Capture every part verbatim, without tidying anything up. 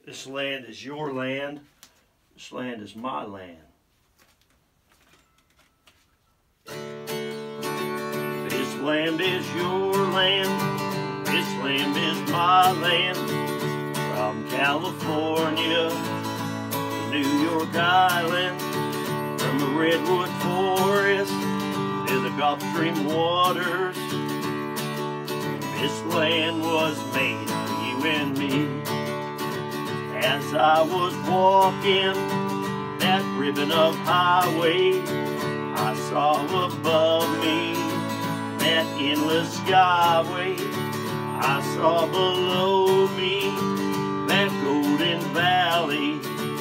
This land is your land. This land is my land. This land is your land. This land is my land. From California to New York Island, from the redwood forest to the Gulf Stream waters, this land was made for you and me. As I was walking that ribbon of highway, I saw above me that endless skyway. I saw below me that golden valley.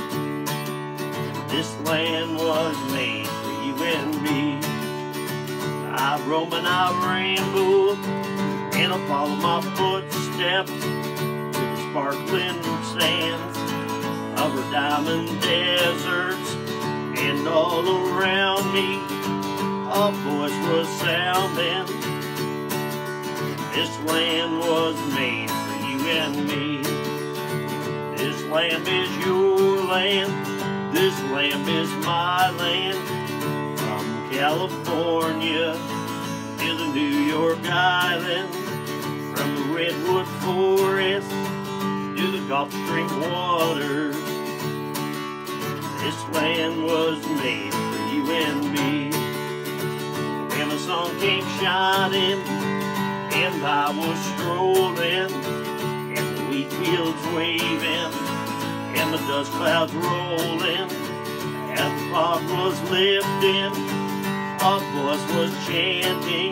This land was made for you and me. I roam and I ramble and I follow my footsteps to the sparkling sands of her diamond deserts, and all around me a voice was sounding. This land was made for you and me. This land is your land. This land is my land. From California to the New York Island, from the redwood forest to the Gulf Stream waters, this land was made for you and me. When the sun came shining and I was strolling, and the wheat fields waving and the dust clouds rolling, and the fog was lifting, a voice was chanting,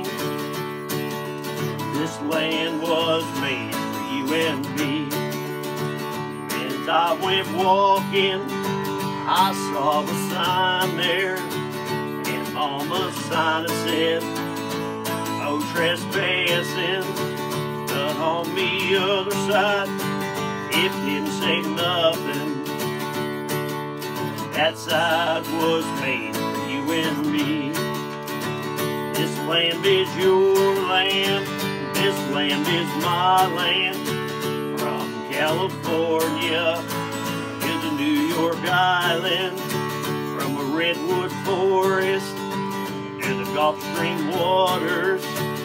this land was made for you and me. As I went walking, I saw the sign there, and on the sign it said, no trespassing. But on the other side, it didn't say nothing. That side was made for you and me. This land is your land. This land is my land. From California to the New York Island, from a redwood forest to the Gulf Stream waters,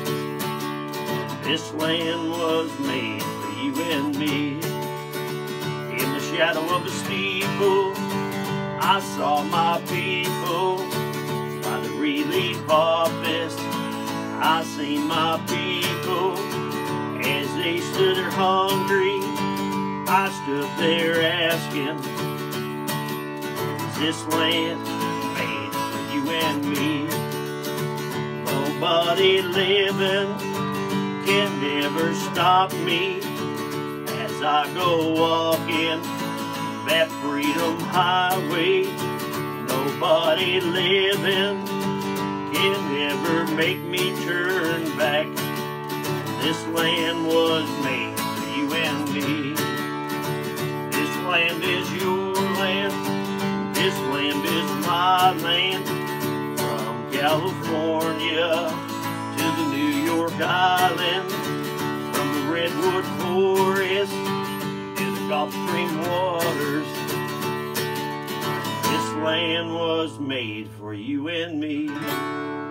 this land was made for you and me. In the shadow of the steeple, I saw my people. By the relief office, I seen my people. As they stood there hungry, I stood there asking, is this land made for you and me? Nobody living can never stop me as I go walking that freedom highway. Nobody living can never make me turn back. This land was made for you and me. This land is your land. This land is my land. From California to the New York Island, from the redwood forest to the Gulf Stream waters, this land was made for you and me.